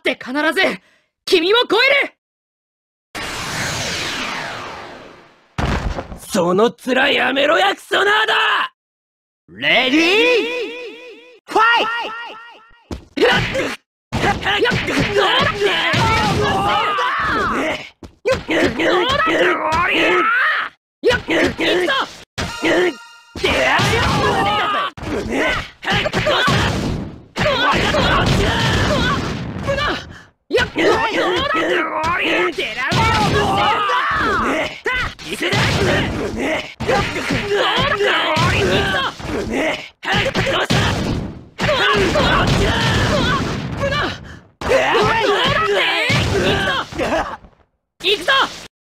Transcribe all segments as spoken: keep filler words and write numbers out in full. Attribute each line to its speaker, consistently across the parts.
Speaker 1: って必ず君を超える。
Speaker 2: その面やめろやクソナード。レディーファイト。
Speaker 1: 行くぞ。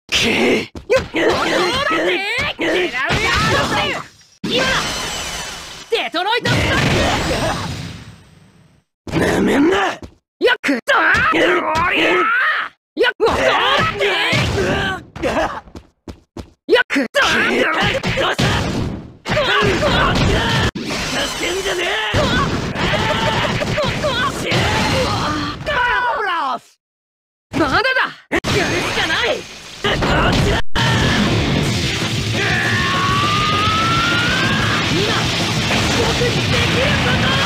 Speaker 1: 今だ。デトロイトスタック。
Speaker 2: なめんな。
Speaker 1: よくとよくよくと
Speaker 2: 助けんじゃねえ。
Speaker 1: まだだ。やるしかない。今僕にできること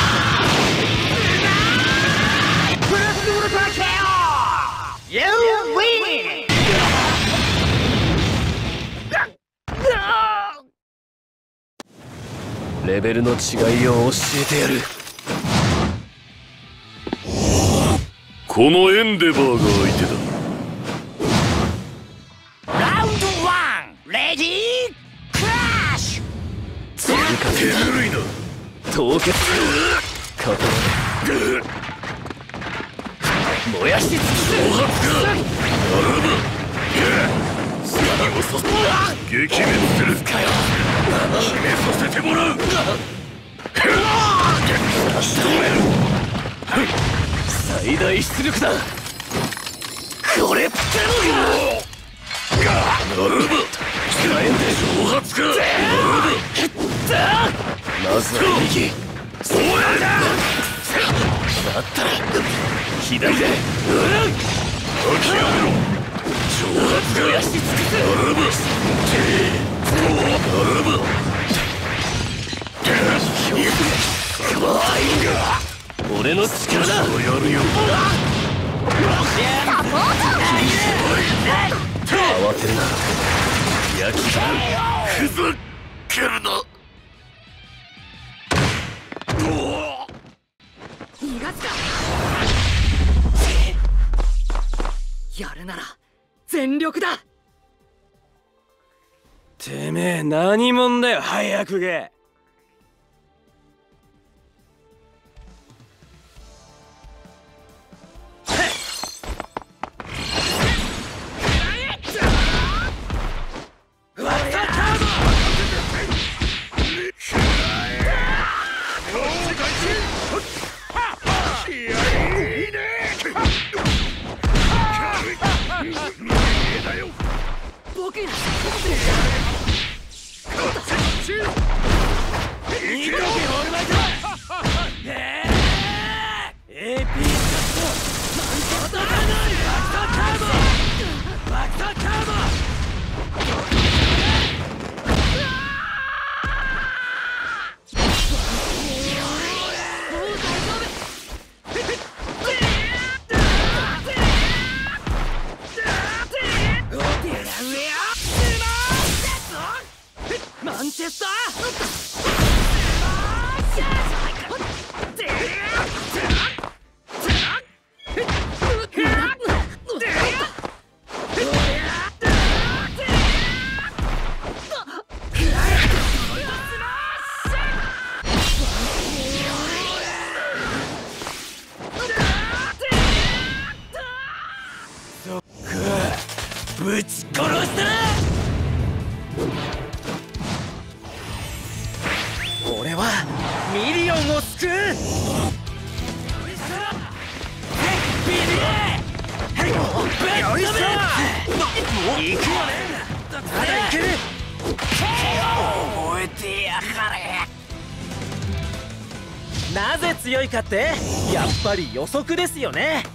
Speaker 2: You win! レベルの違いを教えてやる。
Speaker 3: このエンデバーが相手だ。
Speaker 2: ラウンドワン、レディークラッシュ。
Speaker 3: 手ぬるいな。
Speaker 2: 凍結固まる。燃やし尽くす。
Speaker 3: 挑発か。ならば次をさ撃滅するかよ。決めさせてもらう。仕留める。
Speaker 2: 最大出力だ。これってのが
Speaker 3: ならば
Speaker 2: 使えんで
Speaker 3: 挑発か。ならば
Speaker 2: まずは右。
Speaker 3: そうやだ。
Speaker 2: だったら左で。
Speaker 3: 諦めろ。挑発か。
Speaker 2: 燃やし尽くす。
Speaker 3: ならばならば
Speaker 2: 俺の力だ。
Speaker 3: そうやるよ。
Speaker 2: 慌てるな。焼きだ。
Speaker 3: ふざけるな。
Speaker 1: 逃がすか。やるなら全力だ。
Speaker 2: てめえ何者だよ。早くげ。
Speaker 1: 僕がマンチェスター。
Speaker 2: ぶち殺したな。俺はミリオンを救う。よいしょ。行くよね。まだいける。覚えてやがれ。なぜ強いかってやっぱり予測ですよね。